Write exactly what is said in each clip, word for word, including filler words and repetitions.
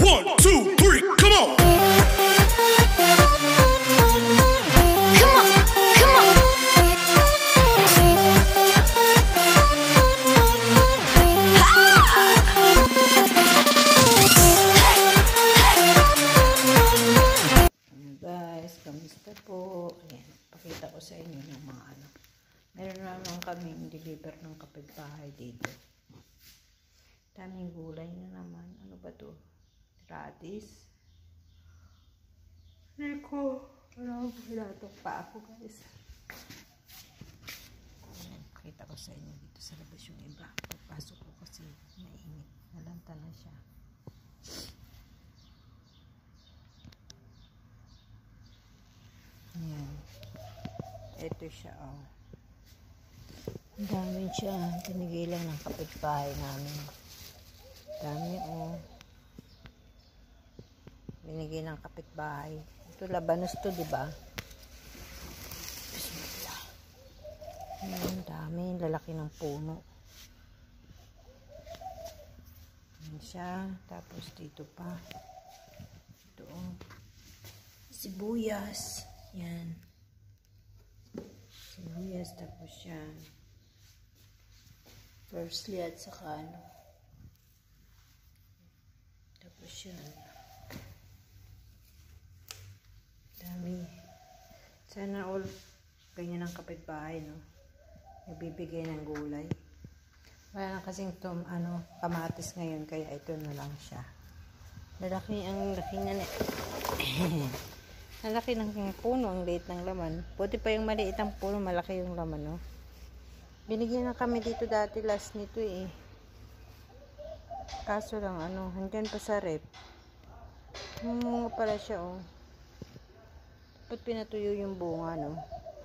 One, two, three, come on! Come on, come on. Guys, kamusta po? Ayan, pakita ko sa inyo ng mga ano. Meron naman kaming deliver ng kapitbahay dito. Daming gulay na naman. Ano ba to? Radish. Niko. Ano, hinatok pa ako guys. Ayan, pakita ko sa inyo dito sa labas yung iba. Pagpasok ko kasi mainit. Nalanta na siya. Ayan. Ito siya, oh. Ang dami siya. Binigay lang ng kapitbahay namin. Dami, oh. Binigay ng kapitbahay. Ito, labanos to, diba? Bismillah. Ayan, dami. Lalaki ng puno. Ayan siya. Tapos dito pa. Ito, oh. Sibuyas. Yan. Sibuyas, tapos yan. Parsley at saka ano. Tapos yan. Dami. Sana all ganyan ang kapitbahay, no? Nagbibigay ng gulay. Wala na kasing tom, ano, kamatis ngayon, kaya ito na lang siya. Lalaki, ang laki niya na. Ang laki ng puno, ang liit ng laman. Buti pa yung maliit ang puno, malaki yung laman, no? Binigyan na kami dito dati, last nito eh. Kaso lang, ano, hanggang pa sa rep. Munga pala siya, oh. Dapat pinatuyo yung bunga, no?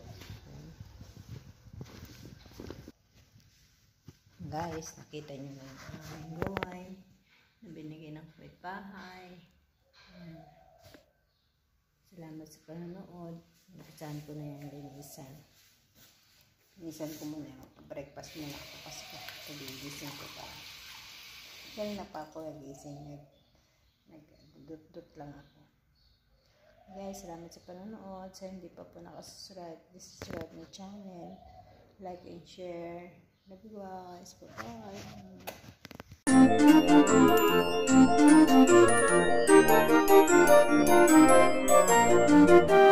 Guys, nakita nyo na yung aming gulay na binigyan ng kapitbahay. Ayan. Salamat sa panonood. Nagpisahan ko na yung linisan. Linisan ko muna yung breakfast muna ako kasi pagigising ko pa. Kaya na pa ako nagising. Nag-dut-dut lang ako. Guys, salamat sa panonood. Sa hindi pa po nakasubscribe, subscribe my channel. Like and share. Love you guys. Bye-bye.